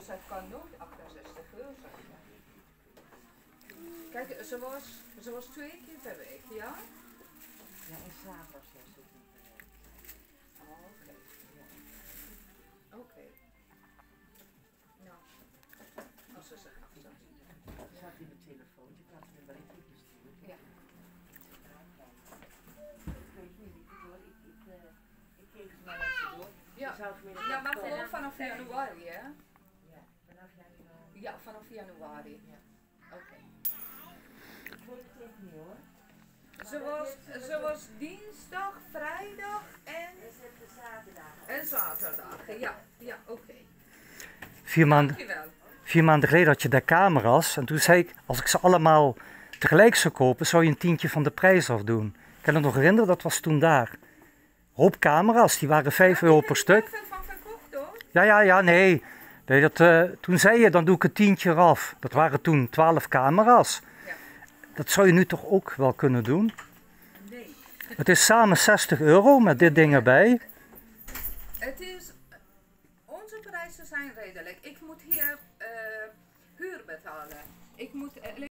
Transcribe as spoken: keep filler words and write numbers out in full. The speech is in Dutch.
het kan nooit achtenzestig euro zijn. Kijk, ze was, ze was twee keer per week, ja? Ja, en s'avonds heeft ze het niet meer. Oh, oké. Ja. Oké. Okay. Nou, als ze zich afzet. Ze zat in de telefoon, je had een berichtje gestuurd. Ja. Ik weet niet, ik, hoor, ik, ik, uh, ik keek het maar even door. Ja, ja maar gewoon vanaf januari, hè? Ja, vanaf januari. Ja, vanaf januari. Ja. Oké. Okay. Ik weet het echt niet hoor. Ze was, ze was dinsdag, vrijdag en... zaterdag. En zaterdag, ja. Ja, oké. Okay. Vier maanden, vier maanden geleden had je daar camera's en toen zei ik, als ik ze allemaal tegelijk zou kopen, zou je een tientje van de prijs afdoen. Ik kan me nog herinneren, dat was toen daar. Hoop camera's, die waren vijf euro per stuk. Heb je er van verkocht hoor? Ja, ja, ja, nee. nee dat, uh, toen zei je, dan doe ik een tientje eraf. Dat waren toen twaalf camera's. Ja. Dat zou je nu toch ook wel kunnen doen? Nee. Het is samen zestig euro met dit ding erbij. Het is, onze prijzen zijn redelijk. Ik moet hier uh, huur betalen. Ik moet